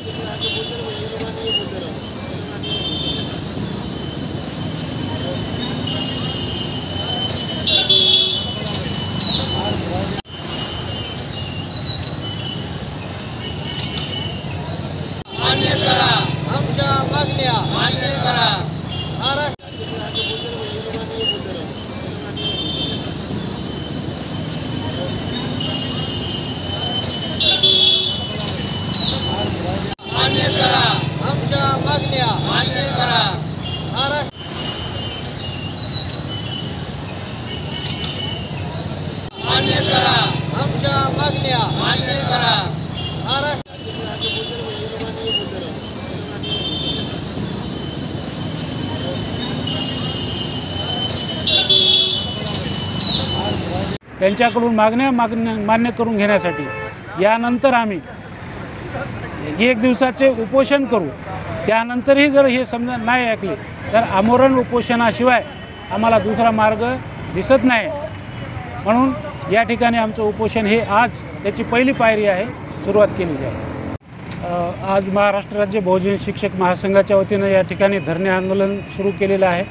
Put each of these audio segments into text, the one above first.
मान्य करा, आमच्या मागण्या मान्य करा. मान्य करा, आमच्या मागण्या मान्य करा. मान्य करा, आमच्या मागण्या मान्य करा. त्यांच्याकडून मागण्या मान्य करून घेण्यासाठी यानंतर आम्ही 1 दिवसाचे उपोषण करू. त्यानंतरही जर हे समजा नाही ऐकले तर आमरण उपोषणाशिवाय आम्हाला दुसरा मार्ग दिसत नाही. म्हणून या ठिकाणी आमचं उपोषण हे आज त्याची पहिली पायरी आहे, सुरुवात केली आहे. आज महाराष्ट्र राज्य बहुजन शिक्षक महासंघाच्या वतीनं या ठिकाणी धरणे आंदोलन सुरू केलेलं आहे.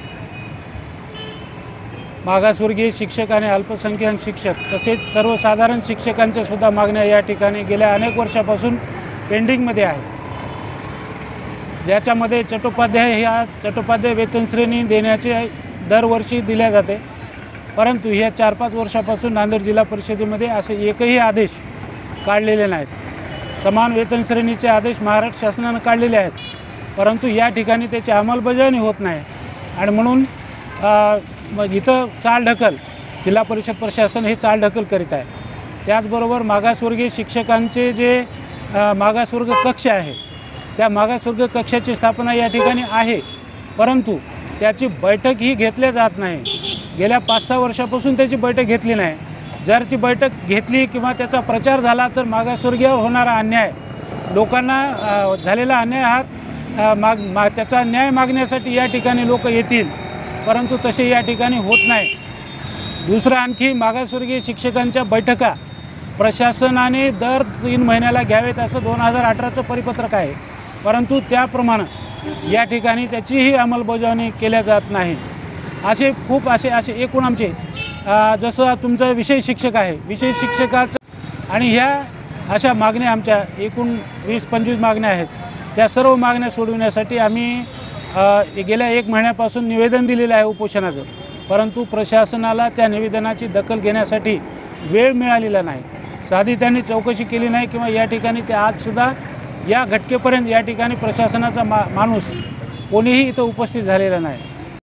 मागासवर्गीय शिक्षक आणि अल्पसंख्याक शिक्षक तसेच सर्वसाधारण शिक्षकांच्या सुद्धा मागण्या या ठिकाणी गेल्या अनेक वर्षापासून पेंडिंगमध्ये आहे. ज्याच्यामध्ये चट्टोपाध्याय वेतन श्रेणी देण्याचे दरवर्षी दिल्या जाते, परंतु ह्या 4-5 वर्षापासून नांदेड जिल्हा परिषदेमध्ये असे एकही आदेश काढलेले नाहीत. समान वेतन श्रेणीचे आदेश महाराष्ट्र शासनानं काढलेले आहेत, परंतु या ठिकाणी त्याची अंमलबजावणी होत नाही. आणि म्हणून इथं चालढकल जिल्हा परिषद प्रशासन हे चालढकल करीत आहे. त्याचबरोबर मागासवर्गीय शिक्षकांचे जे मागासवर्ग कक्ष आहे, त्या मागासवर्ग कक्षाची स्थापना या ठिकाणी आहे, परंतु त्याची बैठकही घेतल्या जात नाही. गेल्या 5-6 वर्षापासून त्याची बैठक घेतली नाही. जर ती बैठक घेतली किंवा त्याचा प्रचार झाला तर मागासवर्गीयावर होणारा अन्याय, लोकांना झालेला अन्याय हा त्याचा न्याय मागण्यासाठी या ठिकाणी लोक येतील, परंतु तसे या ठिकाणी होत नाही. दुसरं आणखी मागासवर्गीय शिक्षकांच्या बैठका प्रशासनाने दर 3 महिन्याला घ्यावेत असं 2018चं परिपत्रक आहे, परंतु त्याप्रमाणे या ठिकाणी त्याचीही अंमलबजावणी केल्या जात नाही. असे खूप असे एकूण आमचे जसं तुमचा विषय शिक्षक आहे, विषय शिक्षकाचं आणि ह्या अशा मागण्या आमच्या एकूण 20-25 मागण्या आहेत. त्या सर्व मागण्या सोडविण्यासाठी आम्ही गेल्या 1 महिन्यापासून निवेदन दिलेलं आहे उपोषणाचं, परंतु प्रशासनाला त्या निवेदनाची दखल घेण्यासाठी वेळ मिळालेला नाही. साधी त्यांनी चौकशी केली नाही किंवा या ठिकाणी ते आजसुद्धा या घटकेपर्यंत या ठिकाणी प्रशासनाचा माणूस कोणीही इथं उपस्थित झालेला नाही.